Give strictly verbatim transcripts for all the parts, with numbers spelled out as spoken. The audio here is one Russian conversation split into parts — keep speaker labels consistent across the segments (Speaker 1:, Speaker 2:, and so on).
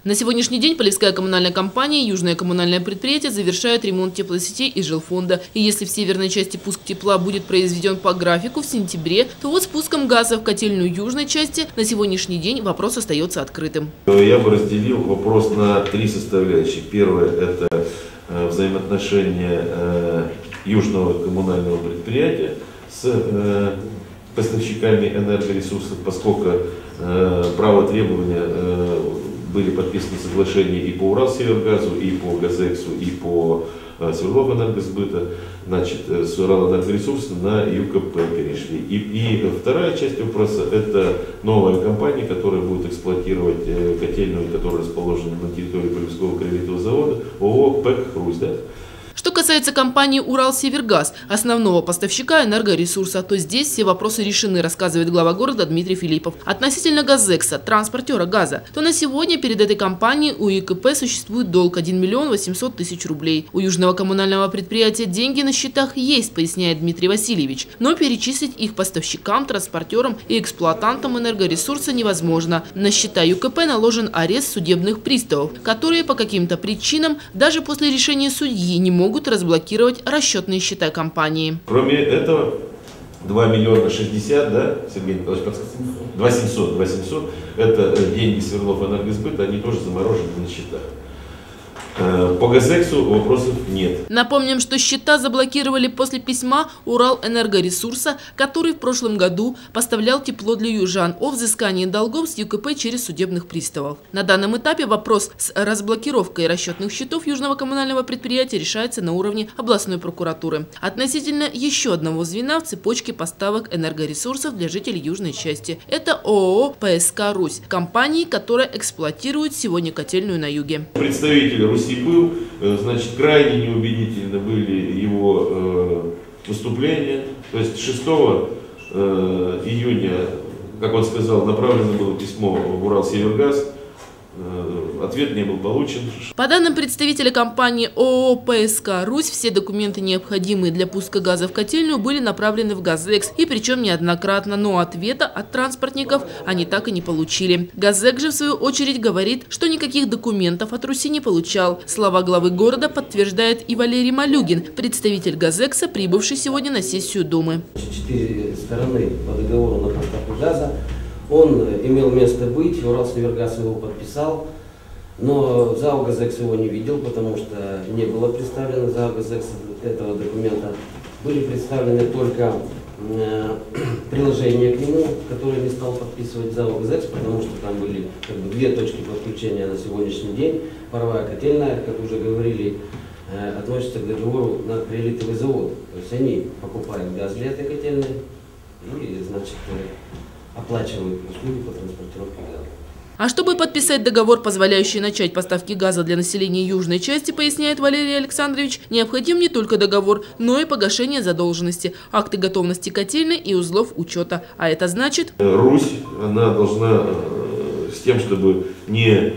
Speaker 1: На сегодняшний день Полевская коммунальная компания и Южное коммунальное предприятие завершают ремонт теплосетей из жилфонда. И если в северной части пуск тепла будет произведен по графику в сентябре, то вот с пуском газа в котельную южной части на сегодняшний день вопрос остается открытым.
Speaker 2: Я бы разделил вопрос на три составляющих. Первое – это взаимоотношения Южного коммунального предприятия с поставщиками энергоресурсов, поскольку право требования были подписаны соглашения и по Уралсевергазу, и по Газексу, и по Свердловэнергосбыта, значит, с Уралэнергоресурсов на ЮКП перешли. И, и вторая часть вопроса – это новая компания, которая будет эксплуатировать котельную, которая расположена на территории Полевского краевого завода, ООО «ПЭК Хрусь». Да?
Speaker 1: Что касается компании «Уралсевергаз», основного поставщика энергоресурса, то здесь все вопросы решены, рассказывает глава города Дмитрий Филиппов. Относительно Газекса, транспортера газа, то на сегодня перед этой компанией у ЮКП существует долг один миллион восемьсот тысяч рублей. У Южного коммунального предприятия деньги на счетах есть, поясняет Дмитрий Васильевич, но перечислить их поставщикам, транспортерам и эксплуатантам энергоресурса невозможно. На счета ЮКП наложен арест судебных приставов, которые по каким-то причинам даже после решения судьи не могут могут разблокировать расчетные счета компании.
Speaker 2: Кроме этого, два миллиона шестьдесят, да, Сергей Николаевич, подсказывает? два семьсот, два семьсот, это деньги Свердловэнергосбыта, они тоже заморожены на счетах. По Газексу вопросов нет.
Speaker 1: Напомним, что счета заблокировали после письма Уралэнергоресурса, который в прошлом году поставлял тепло для южан, о взыскании долгов с ЮКП через судебных приставов. На данном этапе вопрос с разблокировкой расчетных счетов Южного коммунального предприятия решается на уровне областной прокуратуры. Относительно еще одного звена в цепочке поставок энергоресурсов для жителей южной части. Это ООО «ПСК Русь», компании, которая эксплуатирует сегодня котельную на юге.
Speaker 2: Представители Руси был, значит, крайне неубедительны были его э, выступления. То есть шестого июня, как он сказал, направлено было письмо в Уралсевергаз. Ответ не был получен.
Speaker 1: По данным представителя компании ООО «ПСК Русь», все документы, необходимые для пуска газа в котельную, были направлены в Газекс, и причем неоднократно, но ответа от транспортников они так и не получили. Газекс же, в свою очередь, говорит, что никаких документов от Руси не получал. Слова главы города подтверждает и Валерий Малюгин, представитель Газекса, прибывший сегодня на сессию Думы.
Speaker 3: Четыре стороны по договору на поставку газа. Он имел место быть, Уралсевергаз его подписал, но ЗАО «Газекс» его не видел, потому что не было представлено ЗАО «Газекс» этого документа. Были представлены только э, приложения к нему, которые не стал подписывать ЗАО «Газекс», потому что там были как бы две точки подключения на сегодняшний день. Паровая котельная, как уже говорили, э, относится к договору на перелитовый завод. То есть они покупают газ для этой котельной и, значит, оплачивают услуги по транспортировке газа.
Speaker 1: А чтобы подписать договор, позволяющий начать поставки газа для населения южной части, поясняет Валерий Александрович, необходим не только договор, но и погашение задолженности, акты готовности котельной и узлов учета. А это значит...
Speaker 2: Русь, она должна с тем, чтобы не,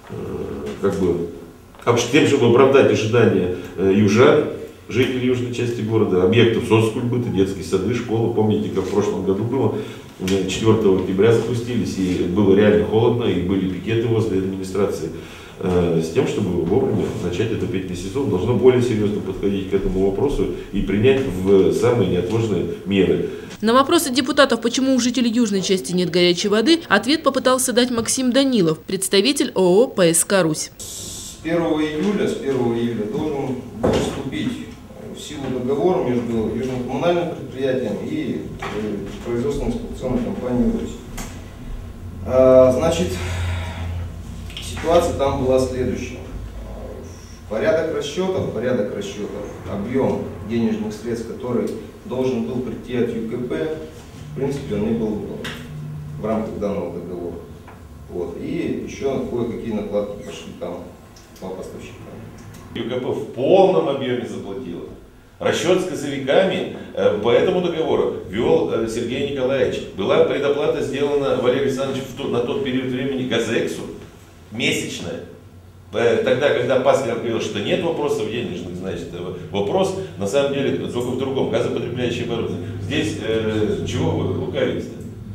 Speaker 2: как бы, с тем, чтобы оправдать ожидания южан, жителей южной части города, объектов соцкультуры, детские сады, школы. Помните, как в прошлом году было, четвёртого октября запустились, и было реально холодно, и были пикеты возле администрации. С тем, чтобы вовремя начать отопительный сезон, должно более серьезно подходить к этому вопросу и принять в самые неотложные меры.
Speaker 1: На вопросы депутатов, почему у жителей южной части нет горячей воды, ответ попытался дать Максим Данилов, представитель ООО «ПСК Русь».
Speaker 4: С первого июля, с первого июля должен был вступить в силу договора между Южным коммунальным предприятием и производственной эксплуатационной компанией «Русь». Значит, ситуация там была следующая. Порядок расчетов, порядок расчетов, объем денежных средств, который должен был прийти от ЮКП, в принципе, он не был в рамках данного договора. Вот. И еще кое-какие накладки пошли там по поставщикам.
Speaker 2: ЮКП в полном объеме заплатила. Расчет с газовиками по этому договору вел Сергей Николаевич. Была предоплата сделана Валерию Александровичу на тот период времени Газексу, месячная. Тогда, когда Паслер говорил, что нет вопросов денежных, значит, вопрос на самом деле только в другом, газопотребляющее оборудование. Здесь э, чего вы лукавите?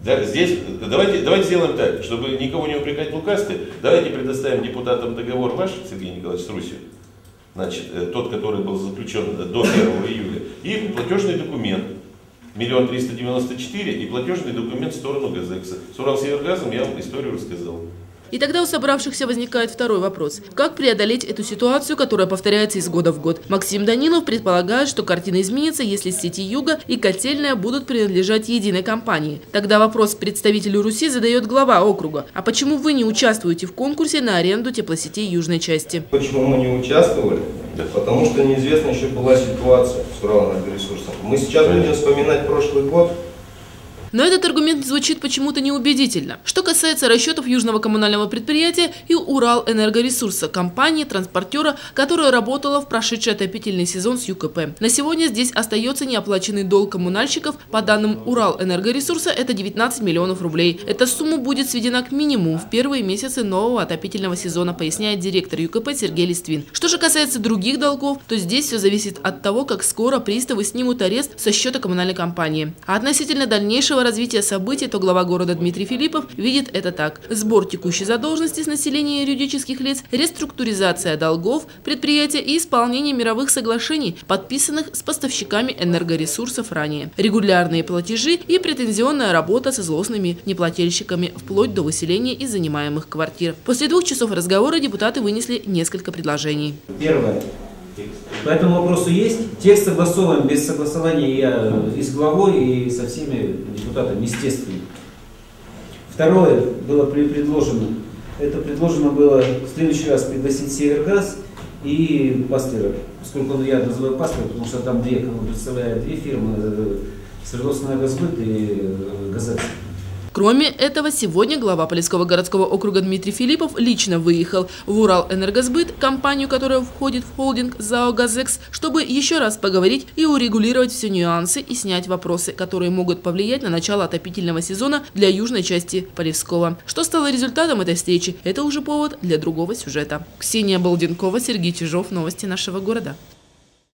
Speaker 2: Да, здесь, давайте, давайте сделаем так, чтобы никого не упрекать в лукавстве, давайте предоставим депутатам договор ваш, Сергей Николаевич, с Русью, значит, тот, который был заключен до первого июля, и платежный документ миллион триста девяносто четыре и платежный документ в сторону Газекса. С Уралсевергазом я вам историю рассказал.
Speaker 1: И тогда у собравшихся возникает второй вопрос. Как преодолеть эту ситуацию, которая повторяется из года в год? Максим Данилов предполагает, что картина изменится, если сети Юга и Котельная будут принадлежать единой компании. Тогда вопрос представителю Руси задает глава округа. А почему вы не участвуете в конкурсе на аренду теплосетей южной части?
Speaker 4: Почему мы не участвовали? Потому что неизвестна еще была ситуация с Уралэнергоресурсом. Мы сейчас будем вспоминать прошлый год.
Speaker 1: Но этот аргумент звучит почему-то неубедительно. Что касается расчетов южного коммунального предприятия и Уралэнергоресурса, компании-транспортера, которая работала в прошедший отопительный сезон с ЮКП. На сегодня здесь остается неоплаченный долг коммунальщиков. По данным Уралэнергоресурса, это девятнадцать миллионов рублей. Эта сумма будет сведена к минимуму в первые месяцы нового отопительного сезона, поясняет директор ЮКП Сергей Листвин. Что же касается других долгов, то здесь все зависит от того, как скоро приставы снимут арест со счета коммунальной компании. А относительно дальнейшего развития событий, то глава города Дмитрий Филиппов видит это так. Сбор текущей задолженности с населения юридических лиц, реструктуризация долгов предприятия и исполнение мировых соглашений, подписанных с поставщиками энергоресурсов ранее. Регулярные платежи и претензионная работа со злостными неплательщиками, вплоть до выселения из занимаемых квартир. После двух часов разговора депутаты вынесли несколько предложений.
Speaker 5: Первое. По этому вопросу есть. Текст согласован без согласования я и с главой, и со всеми депутатами, естественно. Второе было предложено. Это предложено было в следующий раз пригласить Севергаз и Пастера. Поскольку я называю Пастера, потому что там две, представляют две фирмы, Свердловская Газбыт и Газекс.
Speaker 1: Кроме этого, сегодня глава Полесского городского округа Дмитрий Филиппов лично выехал в Уралэнергосбыт, компанию, которая входит в холдинг ЗАО «Газекс», чтобы еще раз поговорить и урегулировать все нюансы и снять вопросы, которые могут повлиять на начало отопительного сезона для южной части Полесского. Что стало результатом этой встречи, это уже повод для другого сюжета. Ксения Балденкова, Сергей Чижов. Новости нашего города.